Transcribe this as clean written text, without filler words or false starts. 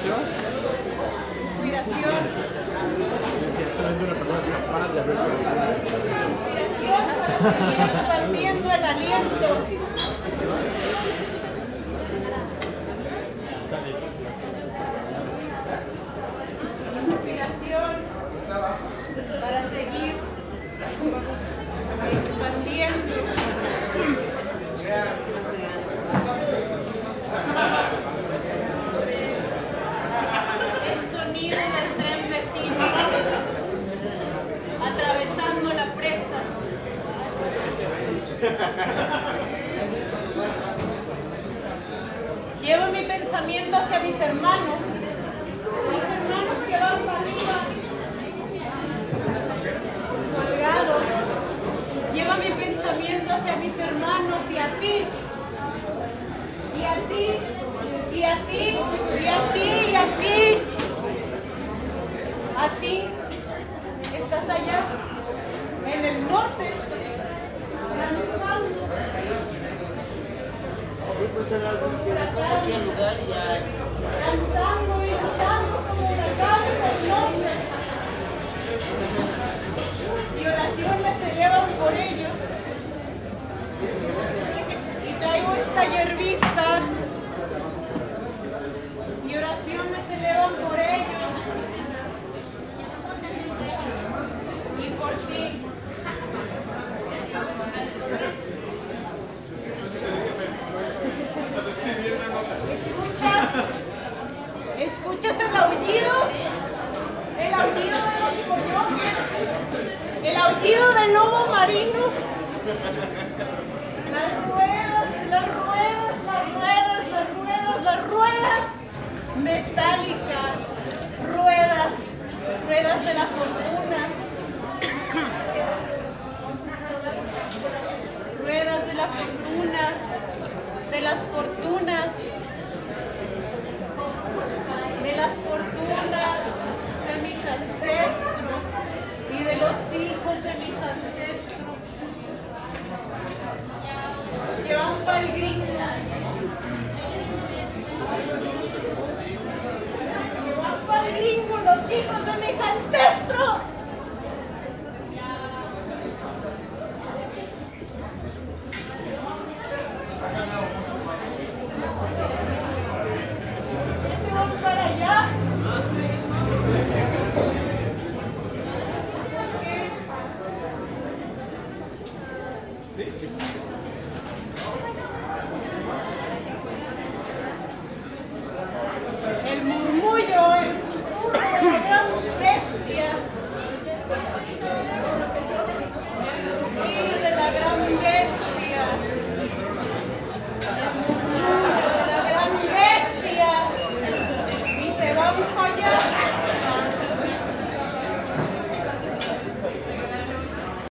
Inspiración. Para seguir expandiendo el aliento. Inspiración para seguir expandiendo. El sonido del tren vecino atravesando la presa. Llevo mi pensamiento hacia mis hermanos que van para arriba, colgados. Lleva mi pensamiento hacia mis hermanos y a ti, y a ti, y a ti, y a ti, y a ti. A ti, estás allá, en el norte, danzando. Danzando y luchando como huracanes del norte. Y oraciones se elevan por ellos. Y traigo esta hierbita. Y oraciones se elevan por ellos. Y por ti. ¿Escuchas el aullido? El aullido de los coyotes, el aullido del lobo marino, las ruedas, las ruedas, las ruedas, las ruedas, las ruedas metálicas, ruedas, ruedas de la fortuna, ruedas de la fortuna, de las fortunas, de las fortunas de mis ancestros y de los hijos de mis ancestros que van para el gringo, que van para el gringo los hijos de mis ancestros.